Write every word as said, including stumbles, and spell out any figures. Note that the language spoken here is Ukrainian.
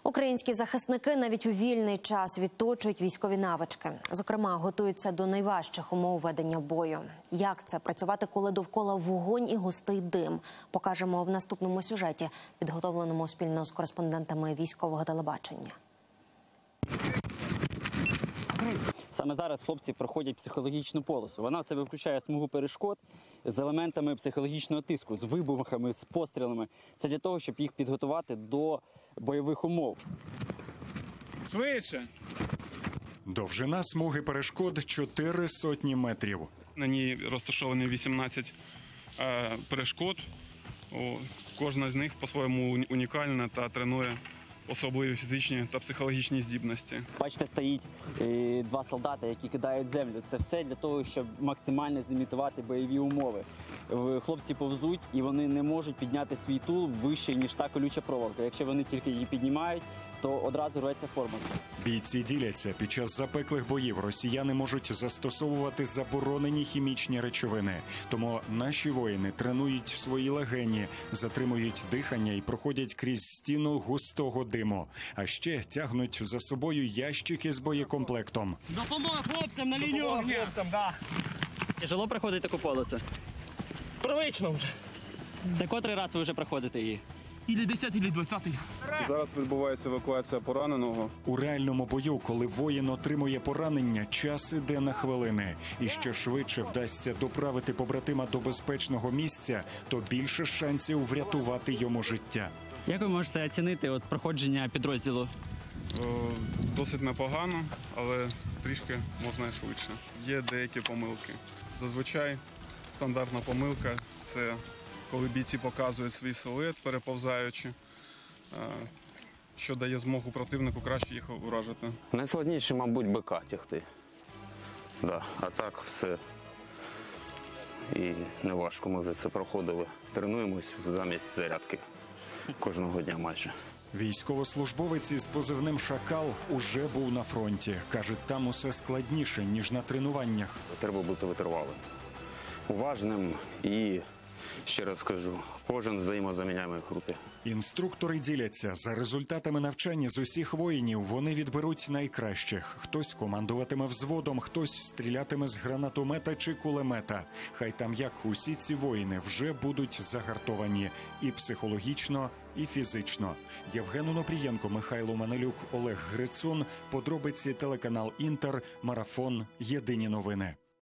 Українські захисники навіть у вільний час відточують військові навички. Зокрема, готуються до найважчих умов ведення бою. Як це – працювати, коли довкола вогонь і густий дим? Покажемо в наступному сюжеті, підготовленому спільно з кореспондентами військового телебачення. Саме зараз хлопці проходять психологічну полосу. Вона в себе включає смугу перешкод з елементами психологічного тиску, з вибухами, з пострілами. Це для того, щоб їх підготувати до бойових умов. Швидше! Довжина смуги перешкод – чотири сотні метрів. На ній розташовані вісімнадцять е, перешкод. О, кожна з них по-своєму унікальна та тренує особливі фізичні та психологічні здібності. Бачите, стоїть е, два солдати, які кидають землю. Це все для того, щоб максимально зімітувати бойові умови. Хлопці повзуть і вони не можуть підняти свій тул вище, ніж та колюча проволока. Якщо вони тільки її піднімають, то одразу рветься форма. Бійці діляться. Під час запеклих боїв росіяни можуть застосовувати заборонені хімічні речовини. Тому наші воїни тренують свої легені, затримують дихання і проходять крізь стіну густого диму. А ще тягнуть за собою ящики з боєкомплектом. Допомога хлопцям на лінію огня! Да. Тяжело проходити таку полосу? Привично вже. Це котрий раз ви вже проходите її? Ілі десятий, ілі двадцятий. Зараз відбувається евакуація пораненого. У реальному бою, коли воїн отримує поранення, час іде на хвилини. І що швидше вдасться доправити побратима до безпечного місця, то більше шансів врятувати йому життя. Як ви можете оцінити от проходження підрозділу? О, досить непогано, але трішки можна і швидше. Є деякі помилки. Зазвичай стандартна помилка – це коли бійці показують свій силует, переповзаючи, що дає змогу противнику краще їх уражити. Найскладніше, мабуть, БК тягти. Да. А так все. І неважко, ми вже це проходили. Тренуємось замість зарядки кожного дня майже. Військовослужбовець із позивним «Шакал» уже був на фронті. Кажуть, там усе складніше, ніж на тренуваннях. Треба бути витривалим, уважним і, ще раз скажу, кожен взаємозаміняємий групи. Інструктори діляться. За результатами навчання з усіх воїнів вони відберуть найкращих. Хтось командуватиме взводом, хтось стрілятиме з гранатомета чи кулемета. Хай там як, усі ці воїни вже будуть загартовані і психологічно, і фізично. Євген Онопрієнко, Михайло Манелюк, Олег Грицун. Подробиці телеканал «Інтер», Марафон. Єдині новини.